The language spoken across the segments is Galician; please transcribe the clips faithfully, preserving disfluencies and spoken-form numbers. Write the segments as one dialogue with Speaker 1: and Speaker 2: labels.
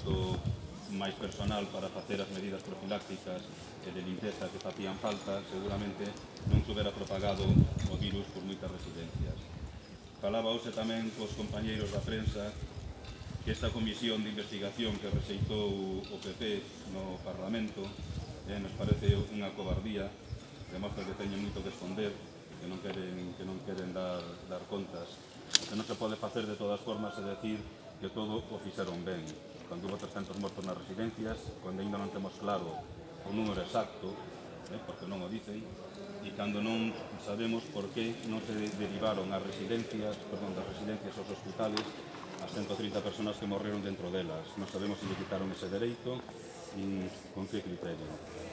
Speaker 1: posto máis personal para facer as medidas profilácticas e de limpeza que facían falta, seguramente non se hubiera propagado o virus por moitas residencias. Falaba hoxe tamén cos compañeiros da prensa que esta comisión de investigación que rexeitou o P P no Parlamento eh, nos parece unha cobardía, demostra que teñen moito que esconder, que non queren, que non queren dar, dar contas. O que non se pode facer de todas formas é decir que todo o fixeron ben. Cando hubo trescentos mortos nas residencias, cando ainda non temos claro o número exacto, eh, porque non o dicen, e cando non sabemos por que non se derivaron as residencias, perdón, das residencias aos hospitales as ciento trinta personas que morreron dentro delas. Non sabemos se lle quitaron ese dereito e con que criterio.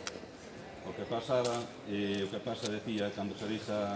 Speaker 1: O que pasaba, eh, o que pasa, decía, cando se deixa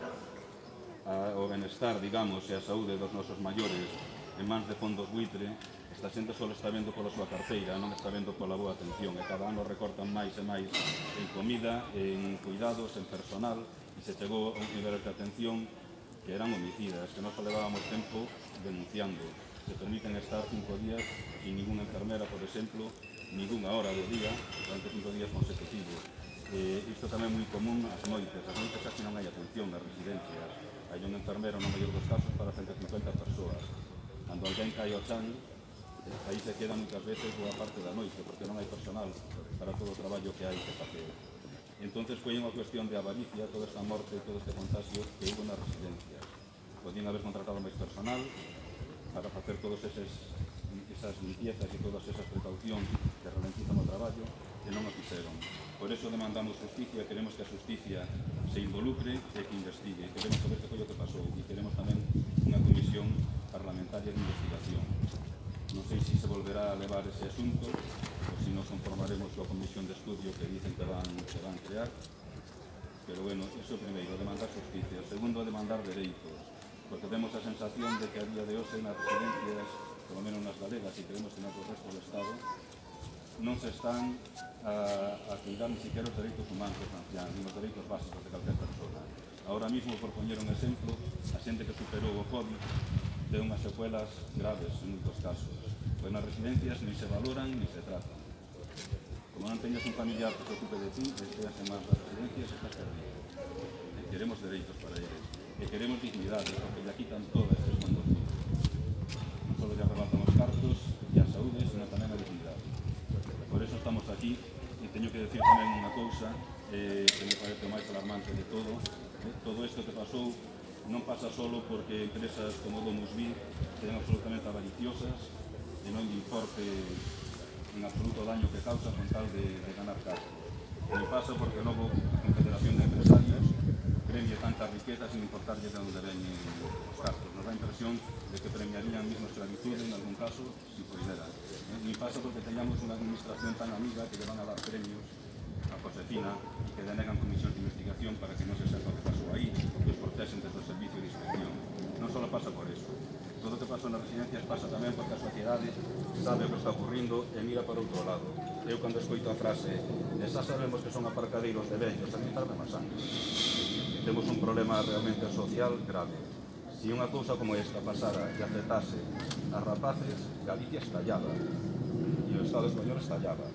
Speaker 1: a, o benestar, digamos, e a saúde dos nosos maiores en mans de fondos buitre, esta xente só está vendo pola súa carteira, non está vendo pola boa atención, e cada ano recortan máis e máis en comida, en cuidados, en personal, e se chegou a un nivel de atención que eran homicidas, que nós levábamos tempo denunciando. Se permiten estar cinco días sin ninguna enfermera, por exemplo, ninguna hora do día, durante cinco días consecutivos. Eh, isto tamén é moi común as noites. As noites casi non hai atención nas residencias. Hai un enfermero no maior dos casos para ciento cincuenta persoas. Cando alguén cae ao chan, aí se queda moitas veces boa parte da noite, porque non hai personal para todo o traballo que hai que facer. Entonces foi unha cuestión de avaricia toda esta morte, todo este contagio que hubo nas residencias. Podían haber contratado máis personal para facer todas esas limpiezas e todas esas precaucións que ralentizan o traballo, e non o fixeron. Por eso demandamos justicia, queremos que a justicia se involucre e que investigue. Queremos saber que foi o que pasou e queremos tamén unha comisión parlamentaria de investigación. Non sei se se volverá a levar ese asunto ou se nos conformaremos coa comisión de estudio que dicen que van, que van crear. Pero bueno, iso primeiro, demandar justicia. Segundo, demandar dereitos, porque temos a sensación de que a día de hoxe nas residencias, polo menos nas galegas e creemos que nas do resto do Estado, non se están a, a cuidar ni siquiera os dereitos humanos dos ancianos, ni os dereitos básicos de calquer persona. Ahora mismo, por poñer un exemplo, a xente que superou o COVID ten unhas secuelas graves en moitos casos, pois nas residencias ni se valoran ni se tratan. Como non teñas un familiar que se ocupe de ti, esteas en mans das residencias, estás perdido. E queremos dereitos para eles, e queremos dignidade, porque ya quitan todas estes fondos libres. Non só lle arrebatan os cartos e a saúde, sino tamén a dignidade. Por eso estamos aquí, e teño que decir tamén unha cousa eh, que me parece o máis alarmante de todo. Eh, todo isto que pasou non pasa solo porque empresas como Domusvi sean absolutamente avariciosas e non lle importe en absoluto o daño que causa con tal de, de ganar cargos. Non pasa porque logo a Confederación de Empresarios premie tanta riqueza sin importarlle de onde veñen os cargos. Nos dá a impresión de que premiarían mismo esclavitude en algún caso si puidera. Eh? Ni pasa porque teñamos unha administración tan amiga que le van a dar premios a Josefina e que denegan comisións de investigación para que non se sepa o que pasou aí, que os protexen desde o servicio de inspección. Non só pasa por eso. Todo o que pasou nas residencias pasa tamén porque a sociedade sabe o que está ocurrindo e mira para outro lado. Eu cando escoito a frase de xa sabemos que son aparcadeiros de vellos, a mí farme má sangre. Temos un problema realmente social grave. Se unha cousa como esta pasara e afectase a rapaces, Galicia estallaba e o Estado español estallaba.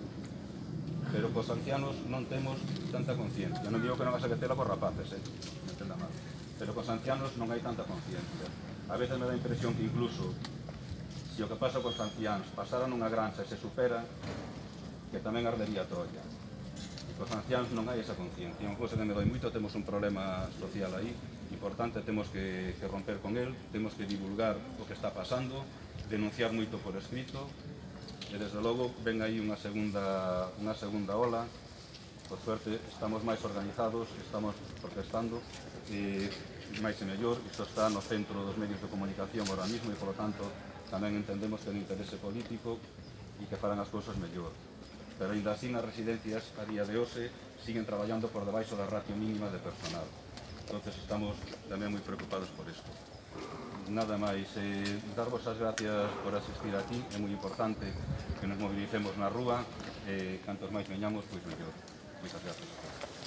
Speaker 1: Pero cos ancianos non temos tanta conciencia. Non digo que non haxa que tela cos rapaces, eh? Me entenda mal. Pero cos ancianos non hai tanta conciencia. A veces me dá a impresión que incluso se o que pasa cos ancianos pasara nunha granxa e se supera, que tamén ardería Troia. Cos ancianos non hai esa conciencia. Unha cousa que me doi moito, temos un problema social aí importante, temos que, que romper con el, temos que divulgar o que está pasando, denunciar moito por escrito, e desde logo ven aí unha segunda, unha segunda ola. Por suerte estamos máis organizados, estamos protestando, e máis e mellor, isto está no centro dos medios de comunicación ahora mismo e, polo tanto, tamén entendemos que é un interese político e que farán as cousas mellor. Pero ainda así nas residencias a día de hoxe siguen traballando por debaixo da ratio mínima de personal. Entonces estamos tamén moi preocupados por isto. Nada máis, eh, darvos as gracias por asistir aquí, é moi importante que nos mobilicemos na rúa, e eh, cantos máis veñamos, pois mellor. Moitas gracias.